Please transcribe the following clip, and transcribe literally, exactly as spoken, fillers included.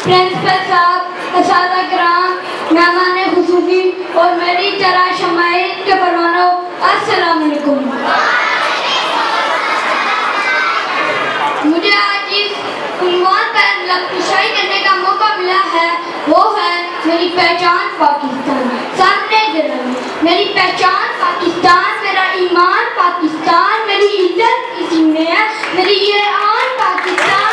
Principal साहब, असातिज़ा किराम, मेहमान खुसूसी और मेरी तरह शमाइल के परवानों, अस्सलाम वालेकुम। मुझे आज इस उन्वान पर लफ्ज़शाई करने का मौका मिला है, वो है मेरी पहचान पाकिस्तान। सामने जरा मेरी पहचान पाकिस्तान, मेरा ईमान पाकिस्तान, मेरी इज्जत इसी में है, मेरी ये आन पाकिस्तान।